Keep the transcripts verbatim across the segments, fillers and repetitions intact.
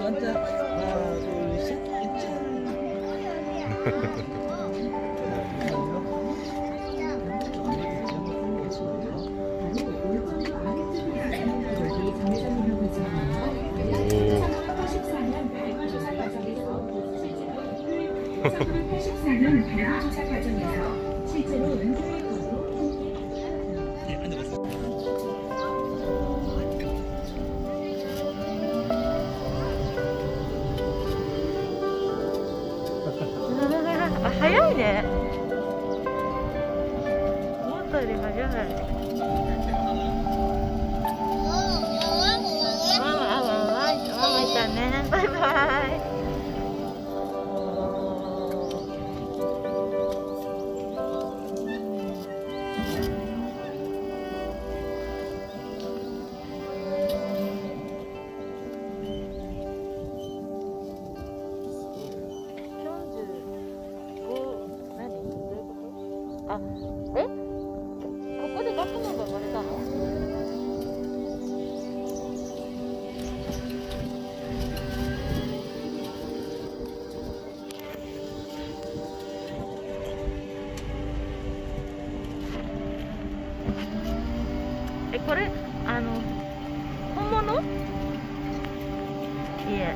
앉아. 하나, 둘, 셋. 천구백팔십사 년 발굴조사 과정에서 실제로 은퇴의 아, 早いね。思ったより早い。ママ、ママ、ママいたね。バイバイ。あ、え？ここで学問が生まれたの？え、これあの本物？いえ。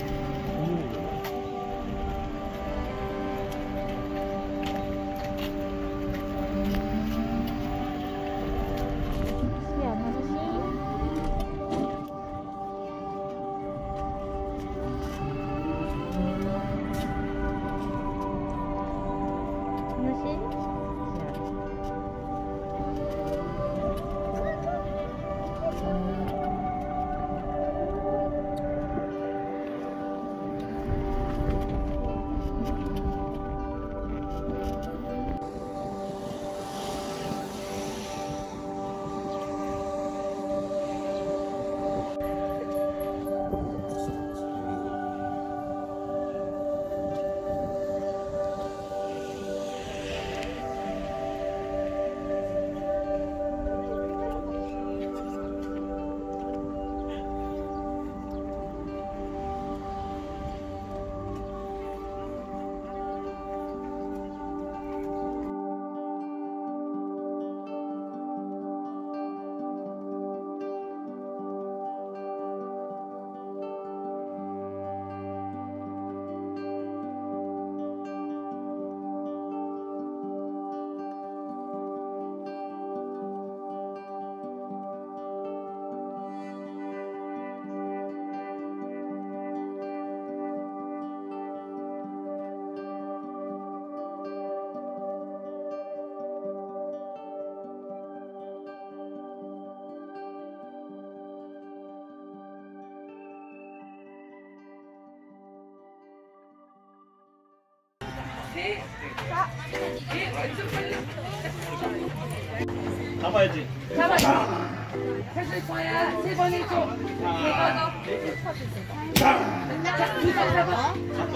네, 자, 네, 왼쪽 빨리. 잡아야지. 잡아. 해줄 거야. 세 번 해줘. 네 번. 자, 두 손 잡아.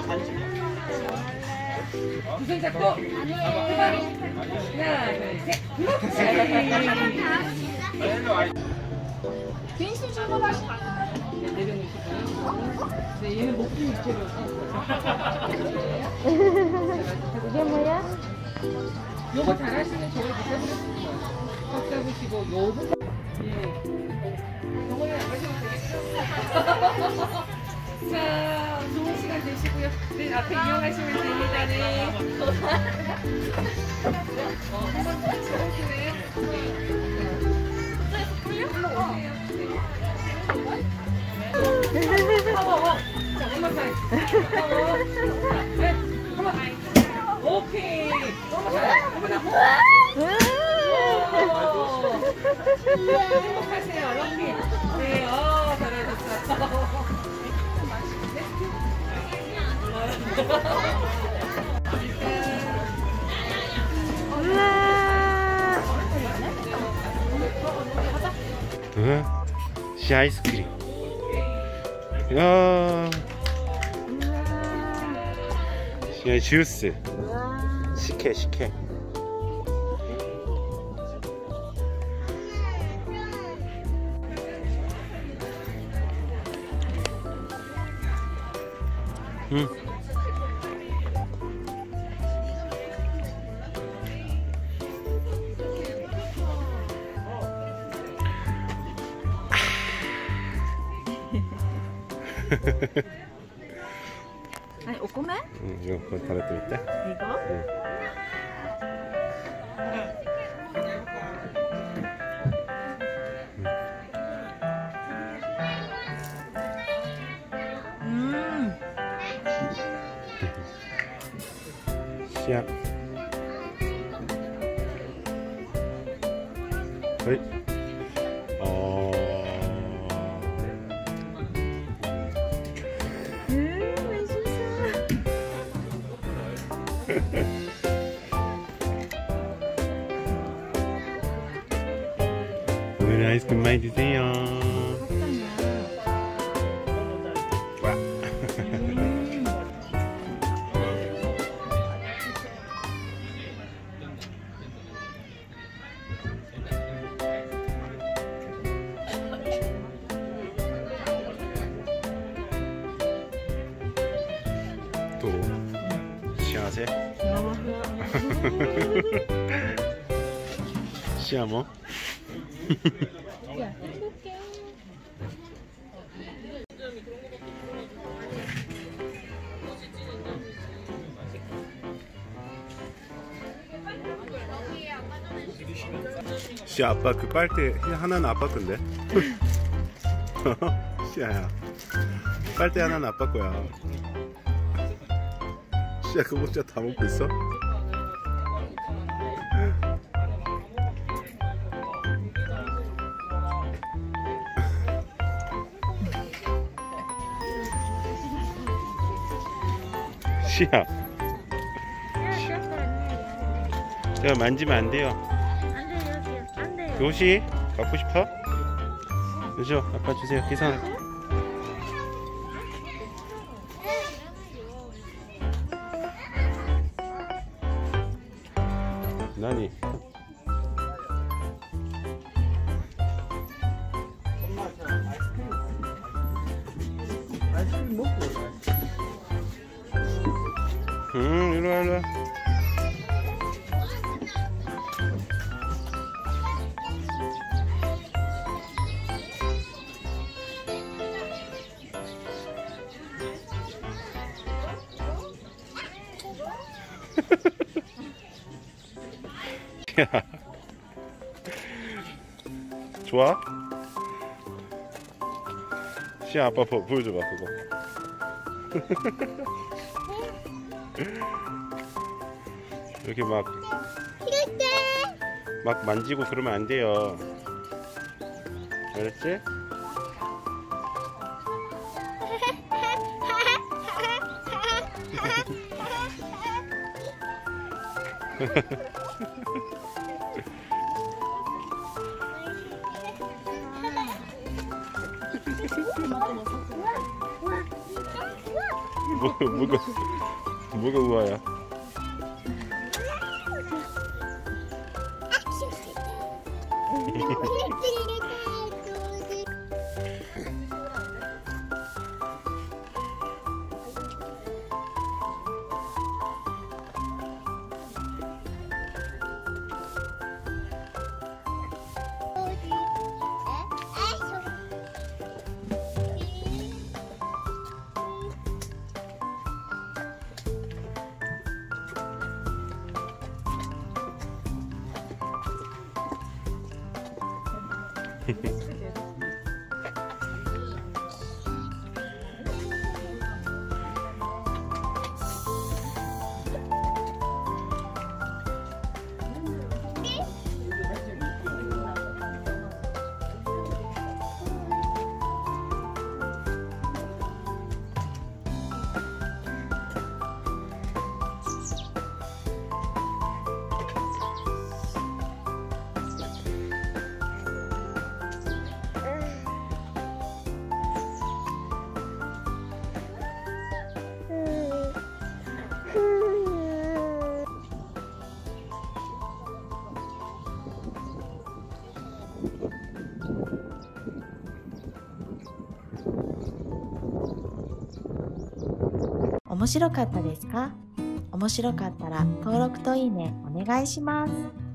두 손 잡고. 세 번. 하나, 둘, 셋. 그렇지. 빈수 잡아봐. 내려놓으시고요. 네, 얘는 목숨 위치로. 이게 뭐야? 요거 잘하시면 저를 못해보겠습니다. 턱 잡으시고 요거 예. 요거는 안 가시면 되겠죠? 자, 좋은 시간 되시고요. 네, 앞에 이용하시면 됩니다. 네. 어, 한번 같이 오시네. 한번 오세요. 네. 파워. 자, 한번 더. 파워. 네. 한번 더. 오케이. 너무 잘해. 어머나. 행복하세요, 럭키. 네, 어, 잘하셨어. 응? 시 아이스크림. 야, 시 주스. 식혜, 식혜. 응. 아니, 오코메? 응, 이거 그거 다렸더 있대? 이거? 응. 음. 시작. 어이. 어. 음, 맛있어. 오늘 아이스크림 많이 드세요. 와. 또 시아세? 시아모? 시아 아빠 그 빨대 하나는 아빠 건데. 시아야 빨대 하나는 아빠 거야. 시아 그거 진짜 다 먹고 있어? 시아 제가 만지면 안 돼요. 안 돼요, 여기요. 안 돼요. 요시 갖고 싶어? 그죠? 아빠 주세요. 계산. 나니? 아이스크림 먹고. 응, 이리 와, 이리 와. 좋아? 시아 아빠 보, 보여줘봐 그거. 이렇게 막 막 만지고 그러면 안 돼요. 알았지? 뭐, 뭐가 뭐가 우아야? 面白かったですか？面白かったら登録といいねお願いします。